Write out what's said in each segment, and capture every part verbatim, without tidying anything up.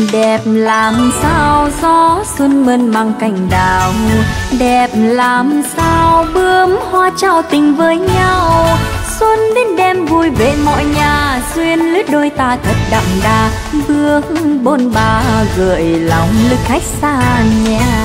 Đẹp làm sao gió xuân mơn mang cành đào, đẹp làm sao bướm hoa trao tình với nhau. Xuân đến đêm vui về mọi nhà, duyên lứa đôi ta thật đậm đà, bước bôn ba gợi lòng lữ khách xa nhà.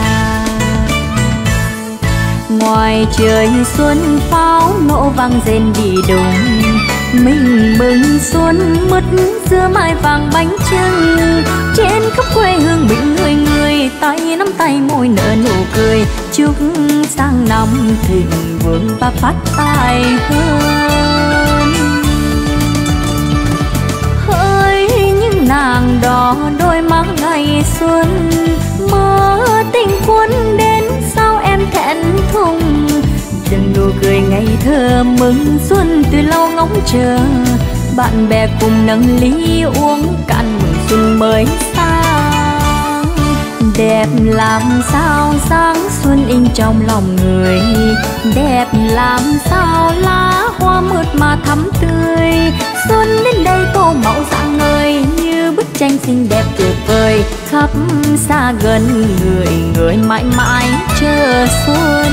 Ngoài trời xuân pháo nổ vang rền đi đùng, mình mừng xuân mứt dưa mai vàng bánh chưng. Trên khắp quê hương mình người người, tay nắm tay môi nở nụ cười, chúc sang năm thịnh vượng và phát tài hơn. Hỡi những nàng đỏ đôi má ngày xuân, mơ tình quân đến sao em thẹn thùng. Từng nụ cười ngây thơ mừng xuân từ lâu ngóng chờ, bạn bè cùng nâng ly uống cạn mừng xuân mới sang. Đẹp làm sao sáng xuân in trong lòng người, đẹp làm sao lá hoa mượt mà thắm tươi. Xuân đến đây tô màu rạng ngời như bức tranh xinh đẹp tuyệt vời, khắp xa gần người người mãi mãi chờ xuân.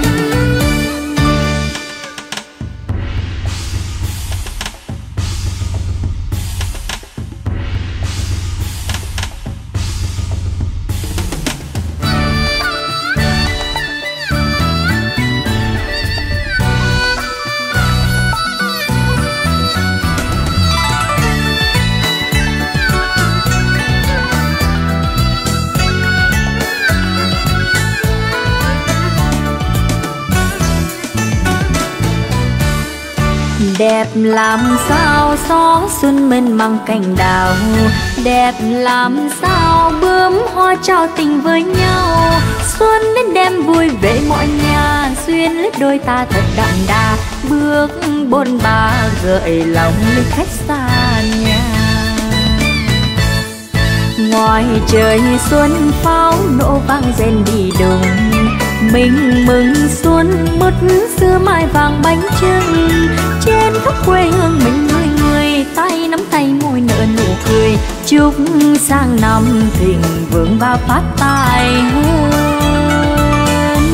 Đẹp làm sao gió xuân mơn mang cành đào, đẹp làm sao bướm hoa trao tình với nhau. Xuân đến đêm vui về mọi nhà, duyên lứa đôi ta thật đậm đà, bước bôn ba gợi lòng lữ khách xa nhà. Ngoài trời xuân pháo nổ vang rền đi đùng, mình mừng xuân mứt dưa mai vàng bánh chưng. Trên khắp quê hương mình người người, tay nắm tay môi nở nụ cười, chúc sang năm thịnh vượng và phát tài hơn.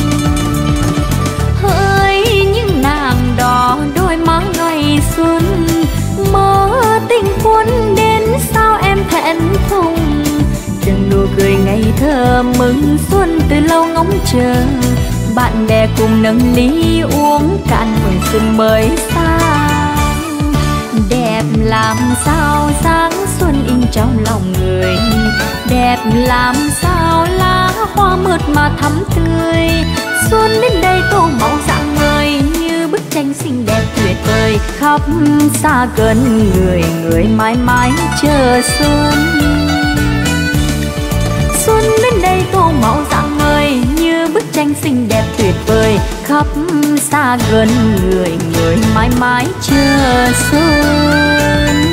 Hỡi những nàng đỏ đôi má ngày xuân, mơ tình quân đến sao em thẹn thùng. Từng nụ cười ngây thơ mừng xuân từ lâu ngóng chờ, bạn bè cùng nâng ly uống cạn mừng xuân mới sang. Đẹp làm sao sáng xuân in trong lòng người, đẹp làm sao lá hoa mượt mà thắm tươi. Xuân đến đây tô màu rạng ngời như bức tranh xinh đẹp tuyệt vời, khắp xa gần người người mãi mãi chờ xuân. Xuân đến đây tô màu rạng ngời như bức tranh xinh đẹp tuyệt vời, khắp xa gần người người mãi mãi chờ xuân.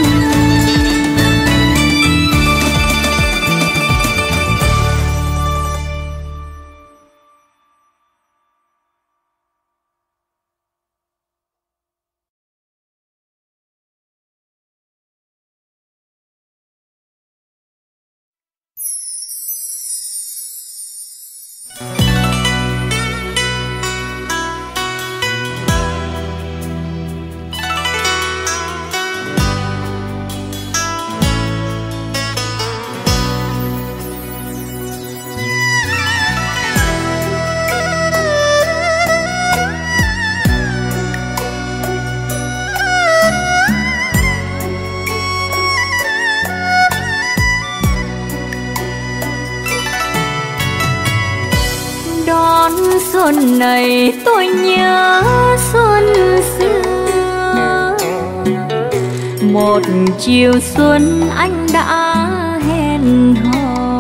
Xuân này tôi nhớ xuân xưa, một chiều xuân anh đã hẹn hò,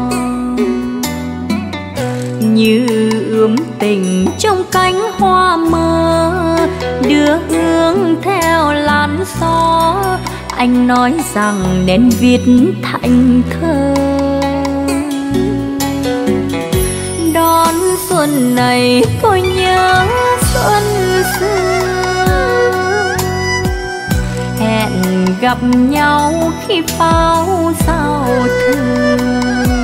như ươm tình trong cánh hoa mơ, đưa hương theo làn gió. Anh nói rằng nên viết thành thơ. Đón xuân này tôi nhớ xuân xưa, hẹn gặp nhau khi pháo sao thường.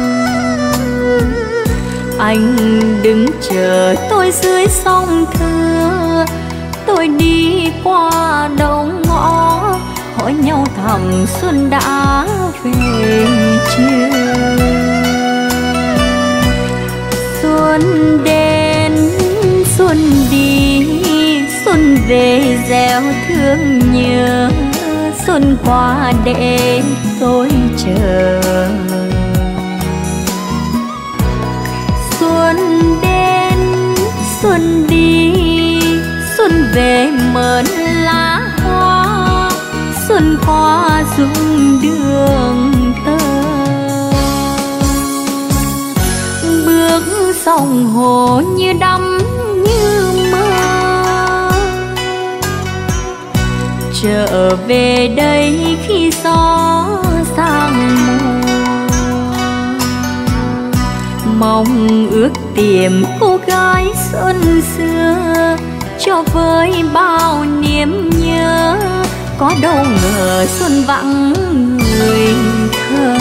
Anh đứng chờ tôi dưới sông Thưa, tôi đi qua đầu ngõ hỏi nhau thầm xuân đã về chưa. Xuân đến xuân đi, xuân về gieo thương nhớ, xuân qua để tôi chờ. Xuân đến xuân đi, xuân về mơn lá hoa, xuân qua rung đường tơ. Bước sông hồ như đắm như mơ, trở về đây khi gió sang mùa. Mong ước tìm cô gái xuân xưa, cho với bao niềm nhớ, có đâu ngờ xuân vắng người thơ.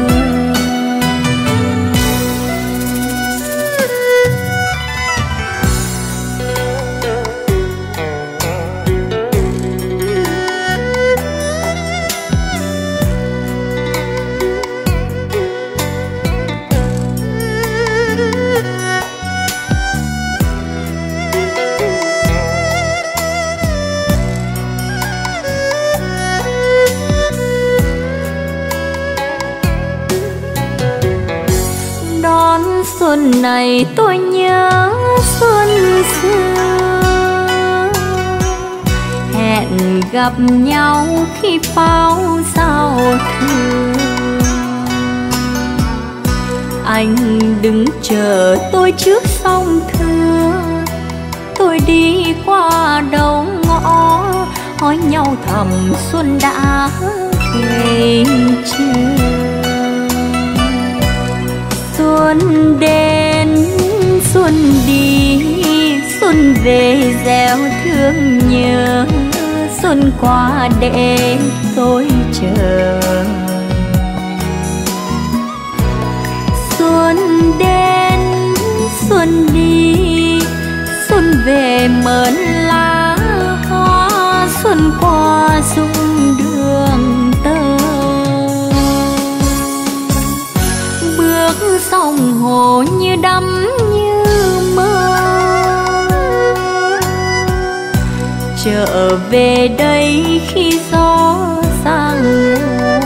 Xuân này tôi nhớ xuân xưa, hẹn gặp nhau khi pháo giao thừa. Anh đứng chờ tôi trước sông Thưa, tôi đi qua đầu ngõ hỏi nhau thầm xuân đã về chưa. Xuân đến xuân đi, xuân về gieo thương nhớ, xuân qua để tôi chờ. Xuân đến xuân đi, xuân về mơn lá hoa, xuân qua rung đường tơ. Bước sông hồ như đắm như mơ, trở về đây khi gió sang mùa.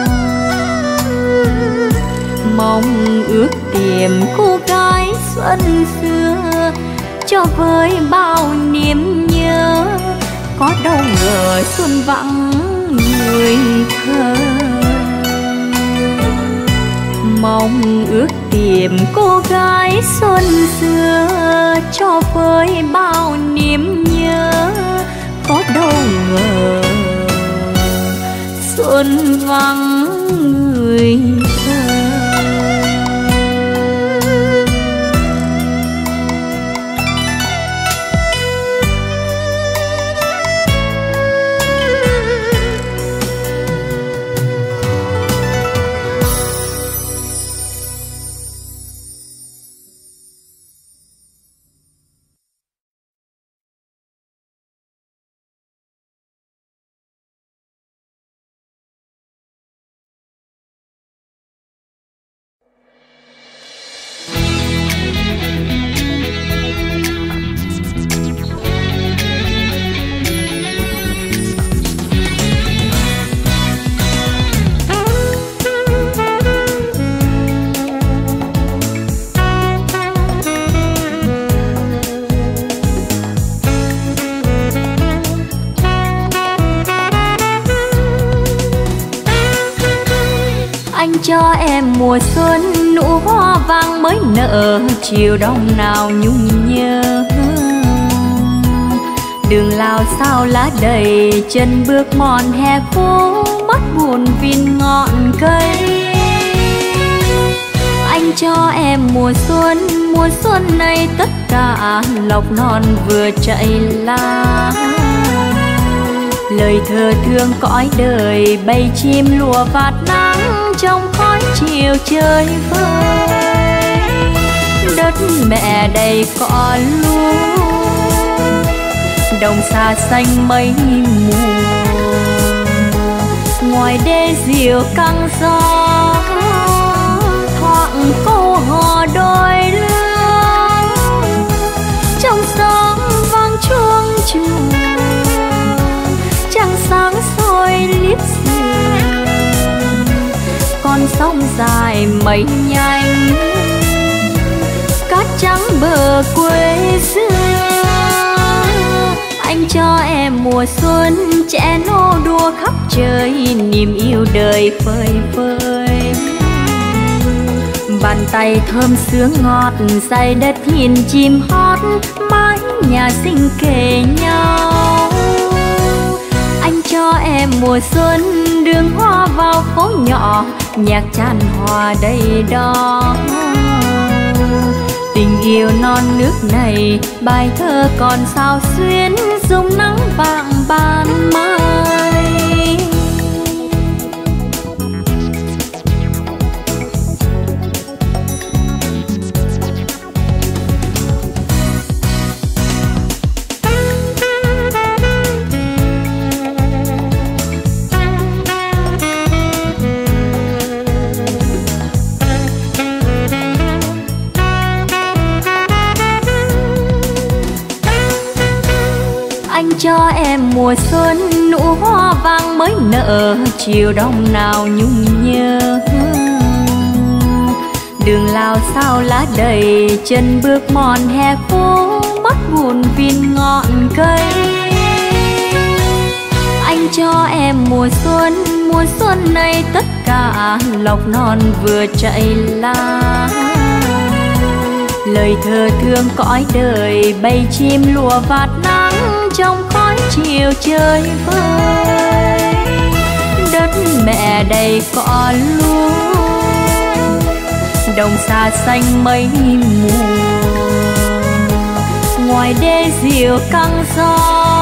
Mong ước tìm cô gái xuân xưa, cho với bao niềm nhớ, có đâu ngờ xuân vắng người thơ. Mong ước tìm cô gái xuân xưa, cho với bao niềm nhớ, có đâu ngờ xuân vắng người thơ. cho em mùa xuân nụ hoa vàng mới nở, chiều đông nào nhung nhớ. Đường lao sao lá đầy, chân bước mòn hè phố, mắt buồn vin ngọn cây. Anh cho em mùa xuân, mùa xuân này tất cả lộc non vừa chạy lá. lời thơ thương cõi đời bay chim lùa vạt nắng trong khói chiều chơi vơi. Đất mẹ đầy cỏ lúa, đồng xa xanh mây mù, ngoài đê diều căng gió thoảng câu hò đôi lứa. Trong gió vang chuông chùa, trăng sáng soi liếp sườn, con sông dài mây nhanh, cát trắng bờ quê xưa. Anh cho em mùa xuân trẻ nô đua khắp trời, niềm yêu đời phơi phới. Bàn tay thơm sướng ngọt say đất hiền chim hót, mái nhà xinh kề nhau. Anh cho em mùa xuân đường hoa vào phố nhỏ, nhạc tràn hòa đầy đó. Tình yêu non nước này, bài thơ còn sao xuyến, dung nắng vàng ban mai. Cho em mùa xuân nụ hoa vàng mới nở, chiều đông nào nhung nhớ. Đường lao sao lá đầy, chân bước mòn hè phố, mắt buồn viên ngọn cây. Anh cho em mùa xuân, mùa xuân này tất cả lộc non vừa chạy lá. Lời thơ thương cõi đời bay chim lùa vạt nắng trong khói chiều chơi vơi. Đất mẹ đầy cỏ lúa, đồng xa xanh mây mù, ngoài đê diều căng gió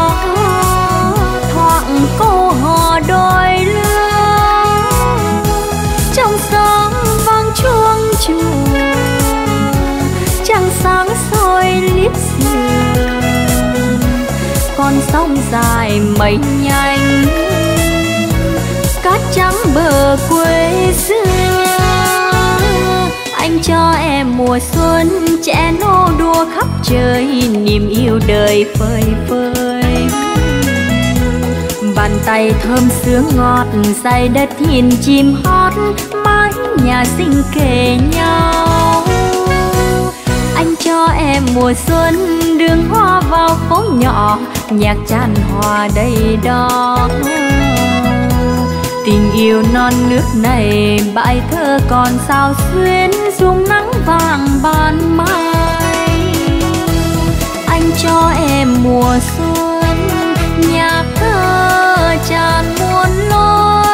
thoảng câu hò đôi lứa. Trong gió vang chuông chùa, trăng sáng soi liếp sườn, con sông dài mây nhanh, cát trắng bờ quê xưa. Anh cho em mùa xuân trẻ nô đua khắp trời, niềm yêu đời phơi phới. Bàn tay thơm sướng ngọt say đất hiền chim hót, mái nhà xinh kề nhau. Anh cho em mùa xuân đường hoa vào phố nhỏ, nhạc tràn hòa đầy đó. Tình yêu non nước này, bài thơ còn sao xuyến, dung nắng vàng ban mai. Anh cho em mùa xuân, nhạc thơ tràn muôn lối.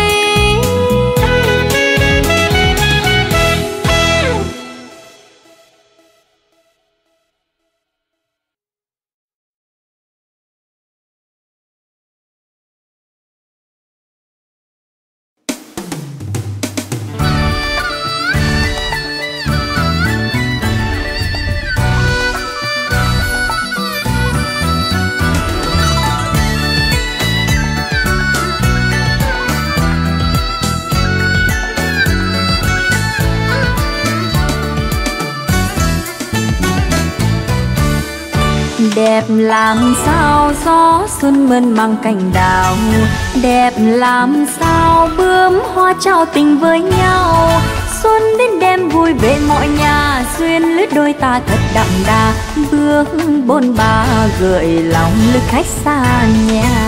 Đẹp làm sao gió xuân mơn mang cành đào, đẹp làm sao bướm hoa trao tình với nhau. Xuân đến đêm vui về mọi nhà, duyên lứa đôi ta thật đậm đà, bước bôn ba gợi lòng lữ khách xa nhà.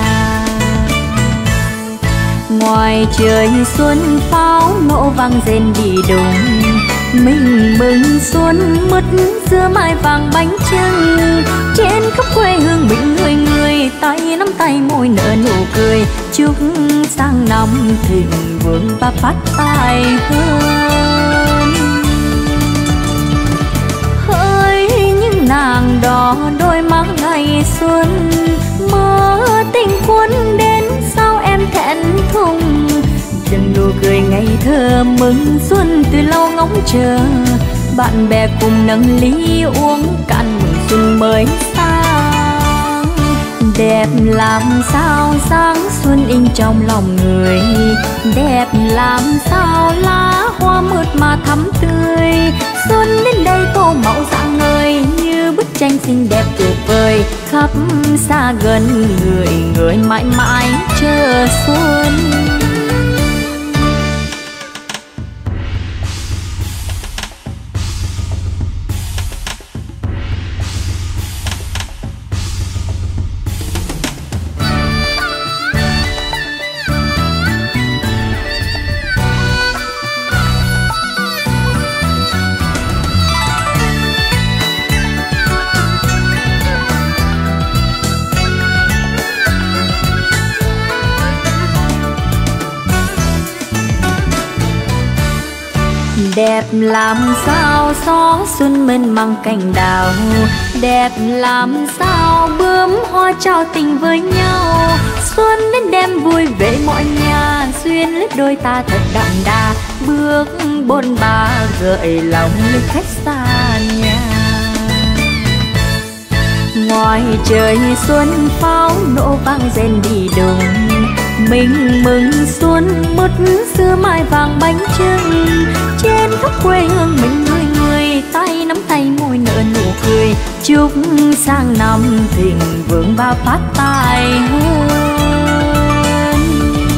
Ngoài trời xuân pháo nổ vang rền đi đùng, mình mừng xuân mứt dưa mai vàng bánh trưng. Trên khắp quê hương mình người người, tay nắm tay môi nở nụ cười, chúc sang năm thịnh vượng và phát tài hơn. Hỡi những nàng đỏ đôi mắt ngày xuân, mơ tình quân đến cười ngây thơ mừng xuân từ lâu ngóng chờ. Bạn bè cùng nâng ly uống cạn mừng xuân mới sang. Đẹp làm sao sáng xuân in trong lòng người, đẹp làm sao lá hoa mượt mà thắm tươi. Xuân đến đây tô màu rạng ngời như bức tranh xinh đẹp tuyệt vời. Khắp xa gần người người mãi mãi chờ xuân. Đẹp làm sao gió xuân mênh mang cành đào, đẹp làm sao bướm hoa trao tình với nhau. Xuân đến đêm vui về mọi nhà, duyên lết đôi ta thật đậm đà, bước bôn ba gợi lòng lưu khách xa nhà. Ngoài trời xuân pháo nổ vang rền đi đùng, mình mừng xuân mứt sữa mai vàng bánh trưng. Trên khắp quê hương mình người người, tay nắm tay môi nở nụ cười. Chúc sang năm thịnh vượng và phát tài hơn.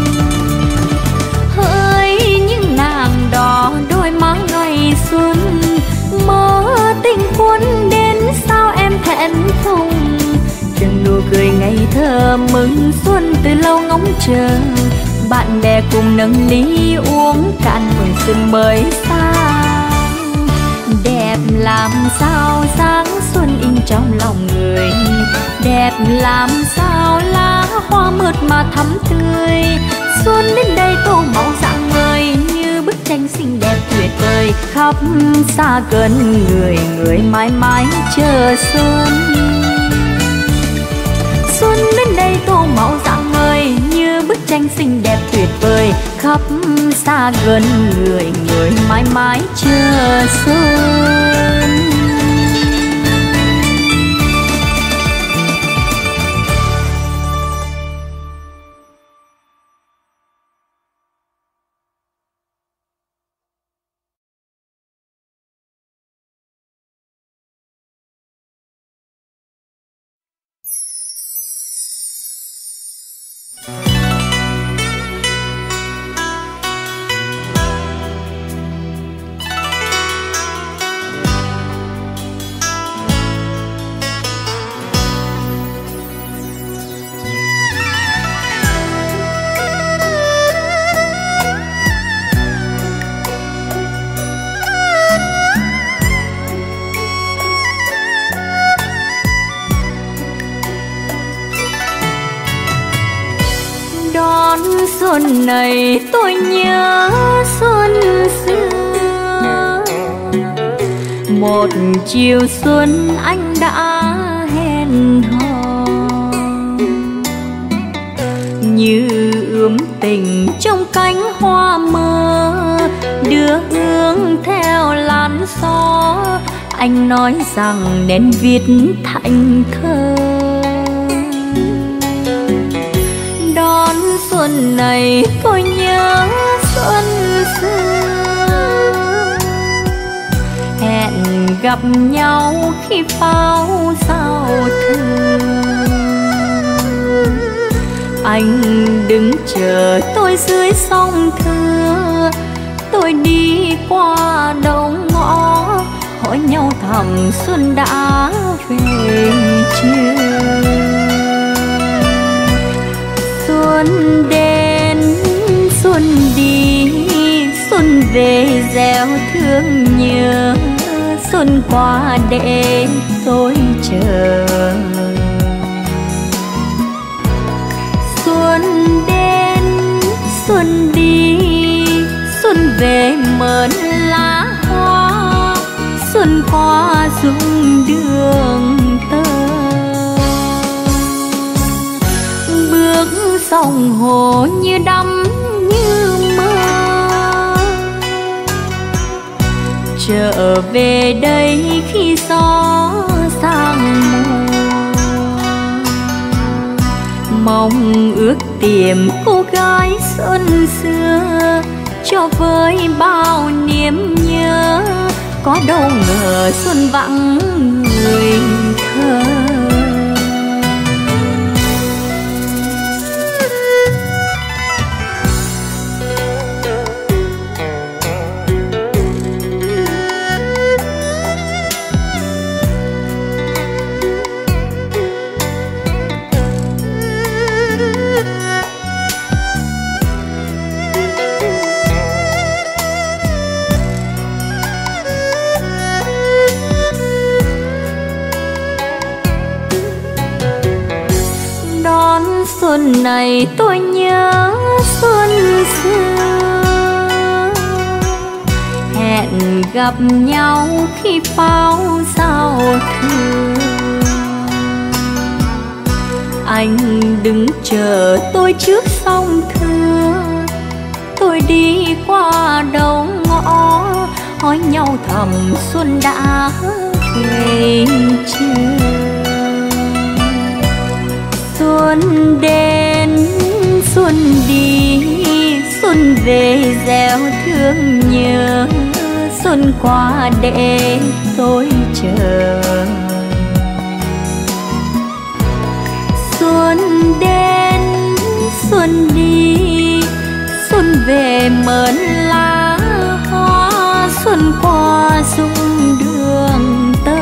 Hỡi những nàng đỏ đôi má ngày xuân, mơ tình quân đến sao em thẹn thùng. Từng nụ cười ngây thơ mừng xuân từ lâu ngóng chờ. Bạn bè cùng nâng ly uống cạn mừng xuân mới sang. Đẹp làm sao sáng xuân in trong lòng người, đẹp làm sao lá hoa mượt mà thắm tươi. Xuân đến đây tô màu rạng ngời như bức tranh xinh đẹp tuyệt vời. Khắp xa gần người người mãi mãi chờ xuân. Xuân đến đây tô màu rạng ngời như bức tranh xinh đẹp tuyệt vời. Khắp xa gần người người mãi mãi chờ xuân. Xuân này tôi nhớ xuân xưa, một chiều xuân anh đã hẹn hò. Như ươm tình trong cánh hoa mơ, đưa hương theo làn gió. Anh nói rằng nên viết thành thơ. Đón xuân này tôi nhớ xuân xưa, hẹn gặp nhau khi pháo giao thừa. Anh đứng chờ tôi dưới sông Thưa, tôi đi qua đầu ngõ hỏi nhau thầm xuân đã về chưa. Xuân đến xuân đi, xuân về gieo thương nhớ. Xuân qua để tôi chờ. Xuân đến xuân đi, xuân về mơn lá hoa. Xuân qua dung đường tơ, bước sông hồ như đắm như mơ. về đây khi gió sang mùa, mong ước tìm cô gái xuân xưa cho với bao niềm nhớ, có đâu ngờ xuân vắng người thơ. Xuân này tôi nhớ xuân xưa, hẹn gặp nhau khi pháo giao thừa. Anh đứng chờ tôi trước sông Thưa, tôi đi qua đầu ngõ hỏi nhau thầm xuân đã về chưa. Xuân đến xuân đi, xuân về gieo thương nhớ, xuân qua để tôi chờ. Xuân đến xuân đi, xuân về mơn lá hoa, xuân qua rung đường tơ.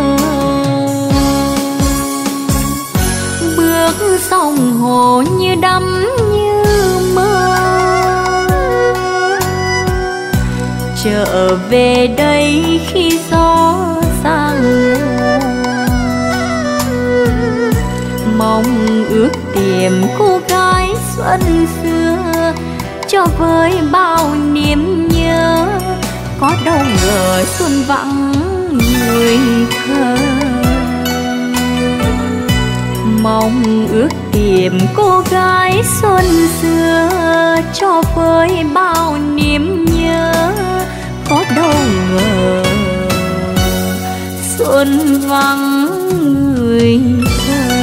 Bước sông hồ như đắm như mơ, trở về đây khi gió sang mùa, mong ước tìm cô gái xuân xưa cho với bao niềm nhớ, có đâu ngờ xuân vắng người thơ. Mong ước tìm cô gái xuân xưa cho với bao niềm nhớ, có đâu ngờ xuân vắng người thơ.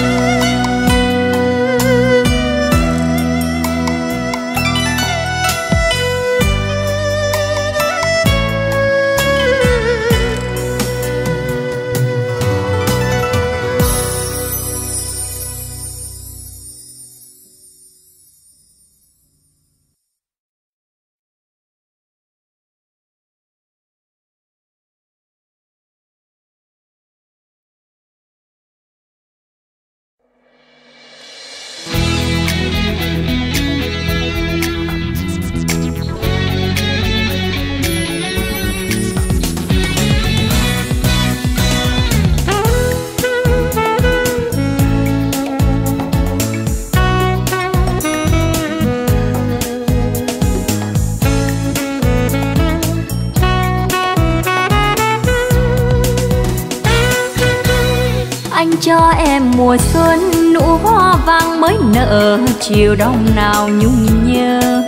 Cho em mùa xuân nụ hoa vàng mới nở, chiều đông nào nhung nhớ.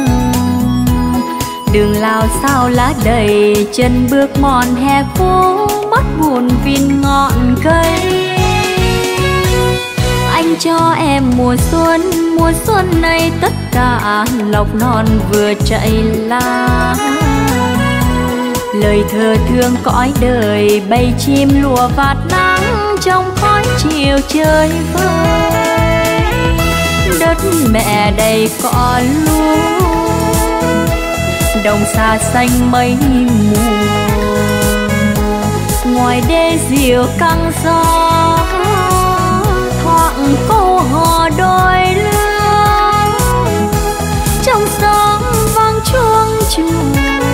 Đường lao sao lá đầy, chân bước mòn hè phố, mắt buồn vin ngọn cây. Anh cho em mùa xuân, mùa xuân này tất cả lộc non vừa chạy lá. Lời thơ thương cõi đời, bầy chim lùa vạt nắng trong khói chiều chơi vơi. Đất mẹ đầy cỏ lúa, đồng xa xanh mây mù. Ngoài đê diều căng gió, thoảng câu hò đôi lứa. Trong gió vang chuông chùa,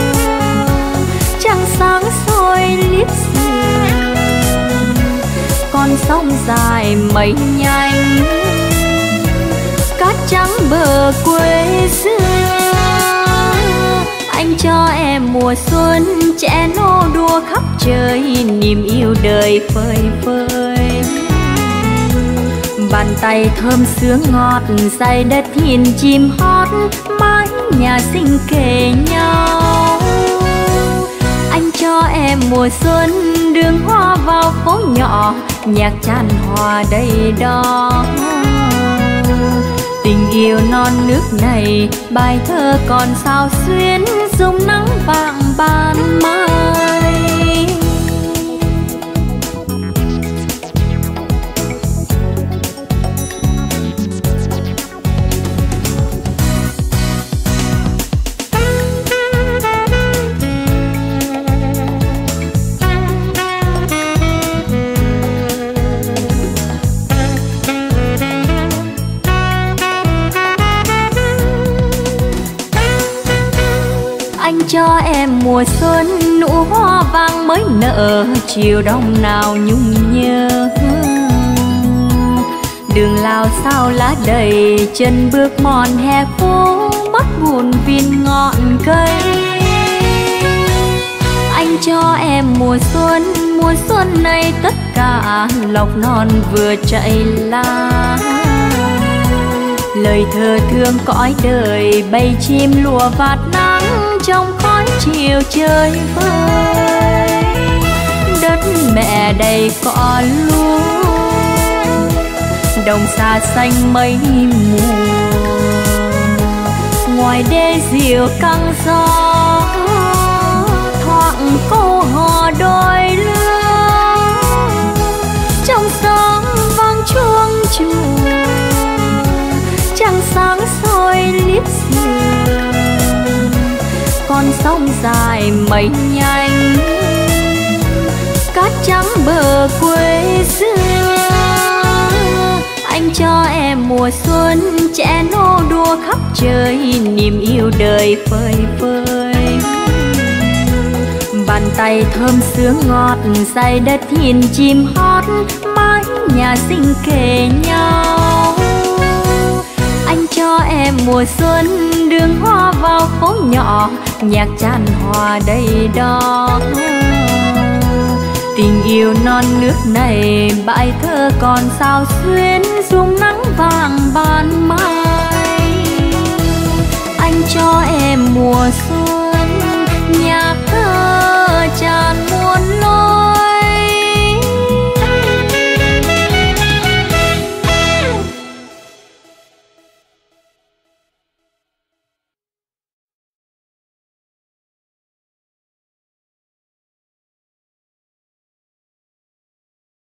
trăng sáng soi liếc xìa. Con sông dài mây nhanh, cát trắng bờ quê xưa. Anh cho em mùa xuân, trẻ nô đua khắp trời, niềm yêu đời phơi phới. Bàn tay thơm sướng ngọt, dày đất hiền chim hót, mái nhà xinh kề nhau. Anh cho em mùa xuân đường hoa vào phố nhỏ, nhạc tràn hòa đầy đó. Tình yêu non nước này, bài thơ còn sao xuyến dung nắng vàng ban mai. Anh cho em mùa xuân nụ hoa vàng mới nở, chiều đông nào nhung nhớ. Đường lao sao lá đầy, chân bước mòn hè phố, mắt buồn viên ngọn cây. Anh cho em mùa xuân, mùa xuân này tất cả lộc non vừa chạy lá. Lời thơ thương cõi đời, bầy chim lùa vạt nắng trong khói chiều chơi vơi. Đất mẹ đầy cỏ lúa, đồng xa xanh mây mù. Ngoài đê diều căng gió, thoảng câu hò đôi lứa. Trong gió vang chuông chùa, trăng sáng soi liếc sườn. Con sông dài mây nhanh, cát trắng bờ quê xưa. Anh cho em mùa xuân trẻ nô đùa khắp trời, niềm yêu đời phơi phới. Bàn tay thơm sướng ngọt, say đất nhìn chim hót, mái nhà xinh kề nhau. Anh cho em mùa xuân đường hoa vào phố nhỏ, nhạc tràn hòa đầy đó. Tình yêu non nước này, bài thơ còn sao xuyến dung nắng vàng ban mai. Anh cho em mùa xuân.